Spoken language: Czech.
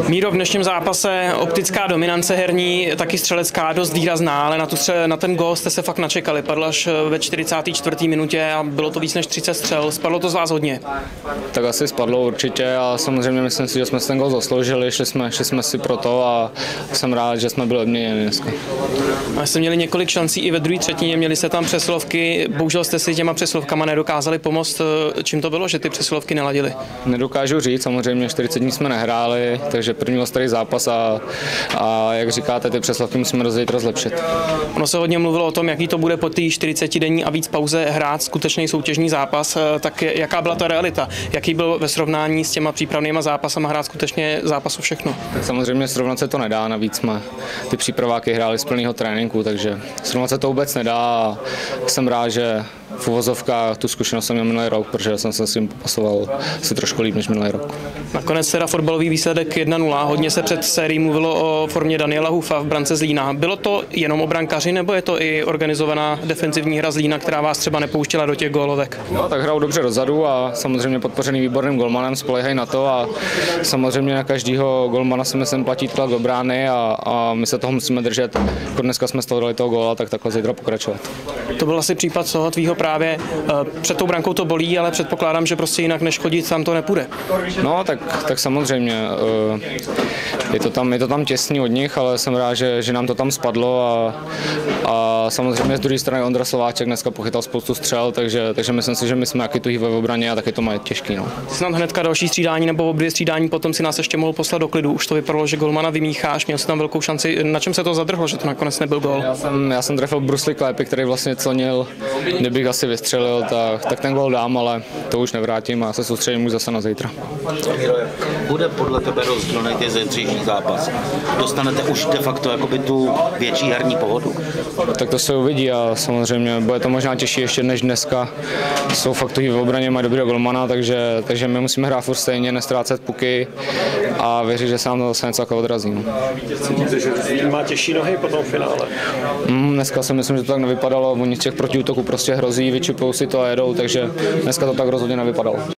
Míro, v dnešním zápase optická dominance herní, taky střelecká, dost výrazná, ale na ten gól jste se fakt načekali. Padl až ve 44. minutě a bylo to víc než 30 střel. Spadlo to z vás hodně? Tak asi spadlo určitě a samozřejmě myslím si, že jsme si ten gól zasloužili, šli jsme si pro to a jsem rád, že jsme byli odměněni dneska. A jste měli několik šancí i ve druhé třetině, měli jste tam přesilovky, bohužel jste si těma přesilovkama nedokázali pomoct. Čím to bylo, že ty přesilovky neladily? Nedokážu říct, samozřejmě 40 dní jsme nehráli, takže první ostrý zápas a jak říkáte, ty přesilovky musíme zítra zlepšit. Ono se hodně mluvilo o tom, jaký to bude po té 40denní a víc pauze hrát skutečný soutěžní zápas, tak jaká byla ta realita? Jaký byl ve srovnání s těma přípravnýma zápasama hrát skutečně zápasu všechno? Tak samozřejmě srovnat se to nedá, navíc jsme ty přípraváky hráli z plného tréninku, takže srovnat se to vůbec nedá a jsem rád, že v uvozovkách tu zkušenost jsem měl minulý rok, protože jsem se s tím pasoval si trošku líp než minulý rok. Nakonec teda fotbalový výsledek 1-0. Hodně se před sérií mluvilo o formě Daniela Hufa v brance Zlína. Bylo to jenom o brankaři, nebo je to i organizovaná defenzivní hra Zlína, která vás třeba nepouštěla do těch gólovek? No, tak hrajou dobře dozadu a samozřejmě podpořený výborným golmanem, spoléhají na to a samozřejmě na každého golmana si myslím platí tlak do brány a my se toho musíme držet. Jako dneska jsme z toho dali toho góla, tak takhle zítra pokračovat. To byl asi případ toho tvýho právě. Před tou brankou to bolí, ale předpokládám, že prostě jinak než chodit tam to nepůjde. No, tak samozřejmě. Je to tam těsný od nich, ale jsem rád, že nám to tam spadlo a samozřejmě z druhé strany Ondra Slováček dneska pochytal spoustu střel, takže myslím si, že my jsme jaký tuhý ve obraně a taky to mají těžký. No. Snad hnedka další střídání nebo obdvě střídání, potom si nás ještě mohl poslat do klidu. Už to vypadalo, že golmana vymícháš, měl jsi tam velkou šanci. Na čem se to zadrhlo, že to nakonec nebyl gól? Já jsem trefil brusli Klepy, který vlastně clonil, kdybych asi vystřelil, tak ten gól dám, ale to už nevrátím a se soustředím už zase na zítra. Bude podle tebe rozdílný ten zítřejší zápas? Dostanete už de facto jakoby tu větší herní pohodu? Tak to se uvidí a samozřejmě bude to možná těžší ještě než dneska. Jsou fakt tuhý v obraně, mají dobrého golmana, takže my musíme hrát furt stejně, nestrácet puky a věřit, že se nám to zase něco jako odrazí. No. Cítíte, že má těžší nohy po tom finále? Dneska si myslím, že to tak nevypadalo. Oni z těch protiútoků prostě hrozí, vyčupou si to a jedou, takže dneska to tak rozhodně nevypadalo.